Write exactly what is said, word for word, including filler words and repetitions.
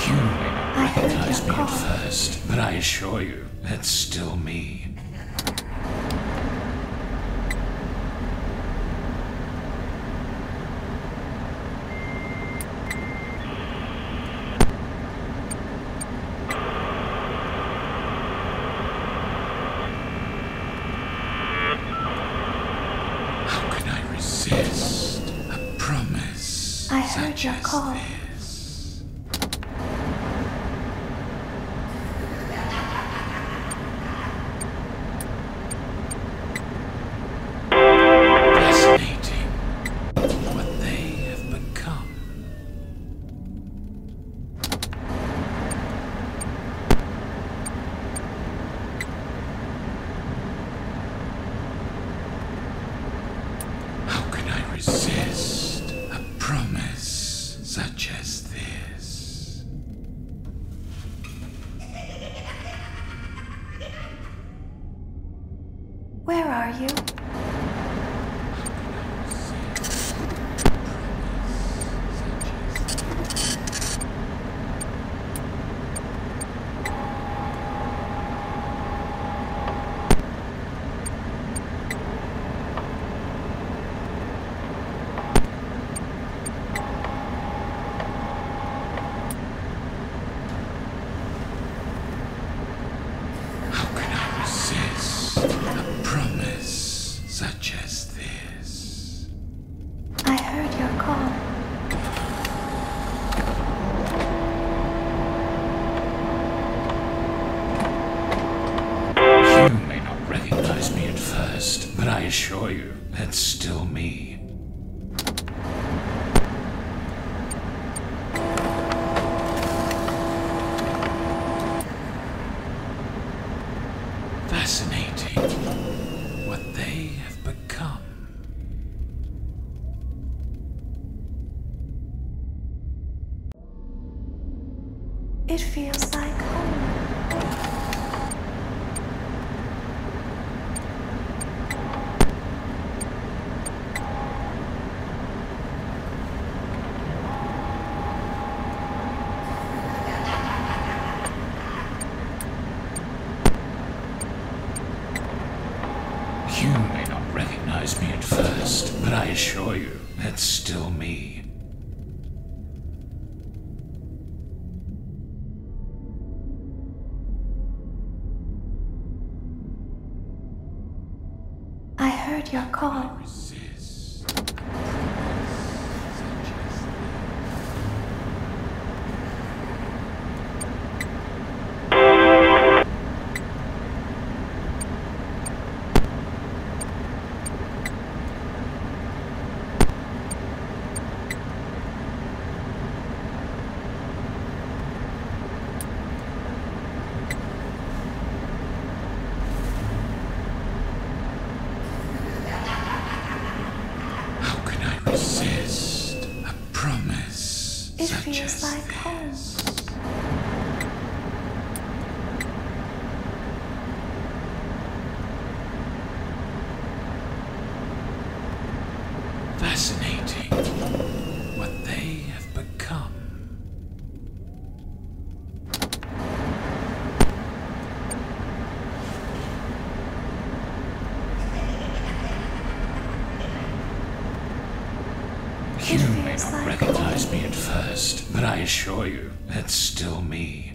You may not recognize me at first, but I assure you, it's still me. How can I resist a promise I heard such your as call. this? Fascinating what they have become. How can I resist a promise such as this? Where are you? How can I resist a promise such as this? I heard your call. You may not recognize me at first, but I assure you, it's still me. Fascinating what they have become. It feels like home. You may not recognize me at first, but I assure you, it's still me. I heard your call. Resist. How can I resist a promise It such feels as like home. this? Fascinating what they have become. You may not recognize me at first, but I assure you, it's still me.